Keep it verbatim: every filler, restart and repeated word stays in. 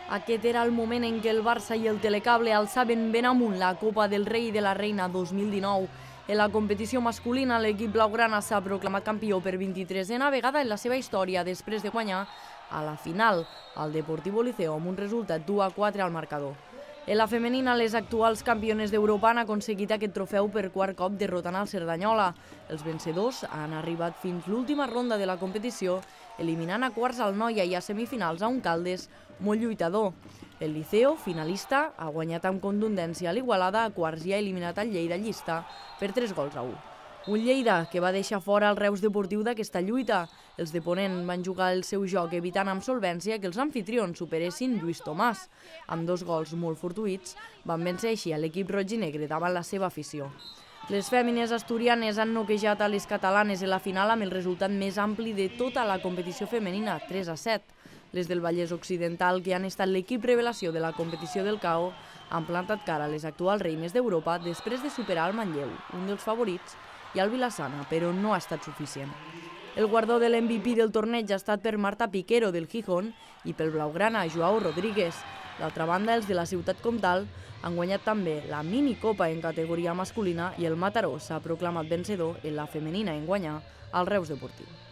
Aquest era el moment en què el Barça i el Telecable alçaven ben amunt la Copa del Rei i de la Reina dos mil dinou. En la competició masculina, l'equip blaugrana s'ha proclamat campió per vint-i-tresena vegada en la seva història després de guanyar a la final al Deportivo Liceo amb un resultat d'u a quatre al marcador. En la femenina, les actuals campiones d'Europa han aconseguit aquest trofeu per quart cop derrotant el Cerdanyola. Els vencedors han arribat fins l'última ronda de la competició, eliminant a quarts al Noia i a semifinals a un Caldes molt lluitador. El Liceo, finalista, ha guanyat amb contundència a l'Igualada, a quarts i ha eliminat el Lleida llista per tres gols a u. Un Lleida que va deixar fora el Reus Deportiu d'aquesta lluita. Els de Ponent van jugar el seu joc evitant amb solvència que els anfitrions superessin Lluís Tomàs. Amb dos gols molt fortuïts van vèncer així a l'equip roig i negre davant la seva afició. Les fèmines asturianes han noquejat a les catalanes en la final amb el resultat més ampli de tota la competició femenina, tres a set. Les del Vallès Occidental, que han estat l'equip revelació de la competició del C A O, han plantat cara a les actuals reines d'Europa després de superar el Manlleu, un dels favorits, i el Vilassana, però no ha estat suficient. El guardó de l'M V P del torneig ha estat per Marta Piquero, del Gijón, i pel blaugrana, Joao Rodríguez. D'altra banda, els de la Ciutat Comtal han guanyat també la minicopa en categoria masculina i el Mataró s'ha proclamat vencedor en la femenina en guanyar al Reus Deportiu.